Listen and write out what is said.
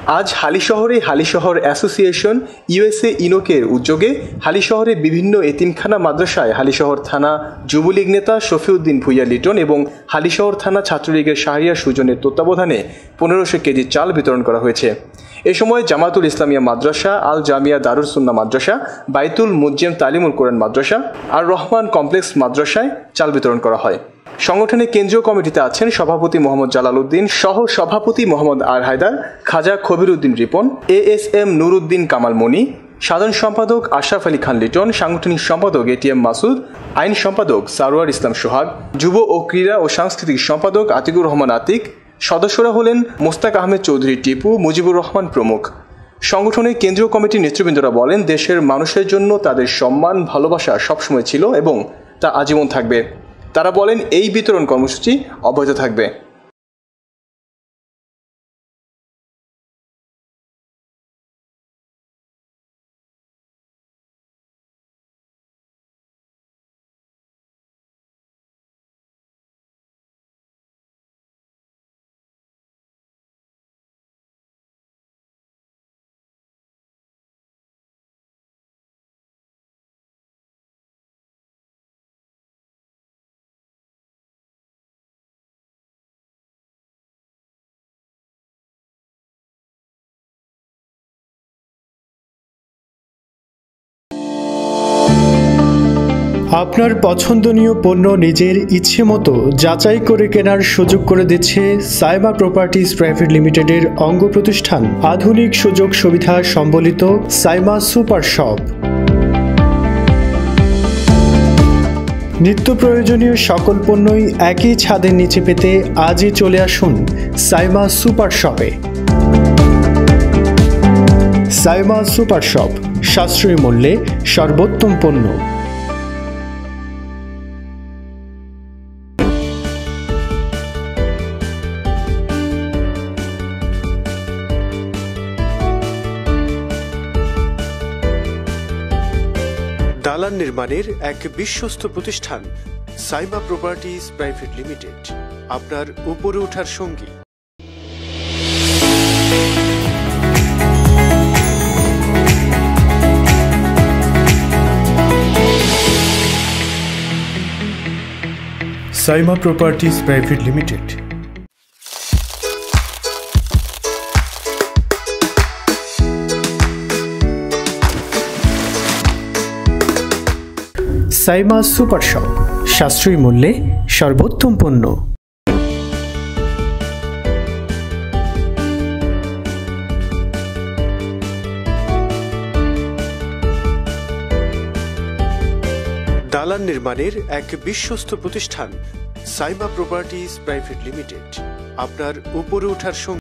আজ হালিশহরে Halisahar association USA ইনোকের উদ্যোগে হালিশহরে বিভিন্ন এতিমখানা মাদ্রাসায় হালিশহর থানা যুবলীগ নেতা শফিউদ্দিন ভূঁইয়া লিটন এবং হালিশহর থানা ছাত্রলীগের শাহরিয়ার সুজনের তত্ত্বাবধানে 1500 কেজি চাল বিতরণ করা হয়েছে। এ সময় জামাতুল ইসলামিয়া মাদ্রাসা, আল জামিয়া দারুস সুন্নাহ মাদ্রাসা, বাইতুল মুজ্জেম তালিমুল কোরআন মাদ্রাসা, আর রহমান কমপ্লেক্স মাদ্রাসায় চাল বিতরণ করা হয়। সংগঠনের কেন্দ্রীয় কমিটিতে আছেন সভাপতি মোহাম্মদ জালাল উদ্দিন, সহ সভাপতি মোহাম্মদ আর হায়দার, খাজা কবির উদ্দিন রিপন, এএসএম নুর উদ্দিন কামাল মনি, সাধারণ সম্পাদক আশরাফ আলী খান লিটন, সাংগঠনিক সম্পাদক এটিএম মাসুদ, আইন সম্পাদক সারোয়ার ইসলাম সোহাগ, যুব ও ক্রীড়া ও সাংস্কৃতিক সম্পাদক আতিকুর রহমান আতিক। সদস্যরা হলেন মোস্তাক আহমেদ চৌধুরী টিপু, মুজিবুর রহমান প্রমুখ। সংগঠনের কেন্দ্রীয় কমিটির নেতৃবৃন্দরা বলেন, দেশের মানুষের জন্য তাদের সম্মান ভালোবাসা সবসময় ছিল এবং তা আজীবন থাকবে। তারা বলেন, এই বিতরণ কর্মসূচি অব্যাহত থাকবে। আপনার পছন্দনীয় পণ্য নিজের ইচ্ছে মতো যাচাই করে কেনার সুযোগ করে দিচ্ছে সাইমা প্রপার্টিজ প্রাইভেট লিমিটেডের অঙ্গ প্রতিষ্ঠান আধুনিক সুযোগ সুবিধা সম্বলিত সাইমা সুপার শপ। নিত্য প্রয়োজনীয় সকল পণ্যই একই ছাদের নিচে পেতে আজই চলে আসুন সাইমা সুপার শপে। সাইমা সুপার শপ, সাশ্রয়ী মূল্যে সর্বোত্তম পণ্য। দালান নির্মাণের এক বিশ্বস্ত প্রতিষ্ঠান সাইমা প্রপার্টিজ প্রাইভেট লিমিটেড, আপনার উপরে ওঠার সঙ্গী। Saima properties private limited. Saima super shop, সাশ্রয়ী মূল্যে সর্বোত্তম পণ্য। দালান নির্মাণের এক বিশ্বস্ত প্রতিষ্ঠান সাইমা প্রপার্টিজ প্রাইভেট লিমিটেড, আপনার উপরে ওঠার সঙ্গী।